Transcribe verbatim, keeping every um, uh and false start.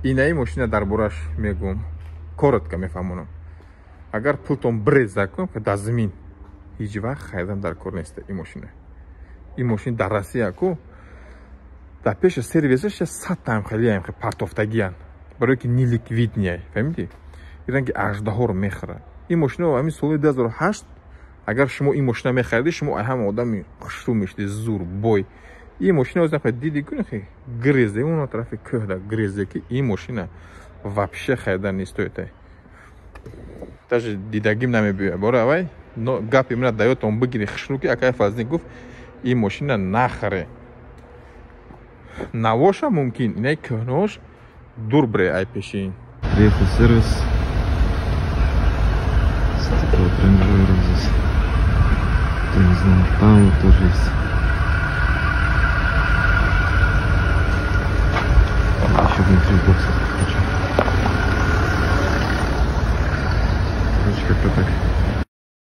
инаи машина дар бораш мегум коротко мефаҳмонам. Агар пултон брез закунам ки дар замин ҳеҷ вақт хайдан дар кор нест ин машина. Ин машина дар Россия ку дар пеши сервисаш сад таим хеле аим хе партофтагиян. Барои ки неликвидния, фаҳмидӣ? Иранги аждаҳоро мехӯрад. Ин машина ҳамин соли ду ҳазору ҳашт агар шумо ин машина мехаридӣ, шумо ҳама одами хушрӯ мешудӣ, зур, бой. Ин машина ознафа диди куни хе грезе, он тарафи кӯҳ да грезе ки ин машина вообще хайдан нестоит. Даже дидагим намебиёяд. Бора авай гапи мина даётон бигири хушрӯ ки акай Фазлин гуфт ин машина нахаре. Навоша мумкин, инаи кӯҳнаҳош дур бре ай пешин. Приехал сервис. Такого тренажера здесь. Я не знаю, там вот тоже есть. Еще внутри бокса. Короче, как-то так.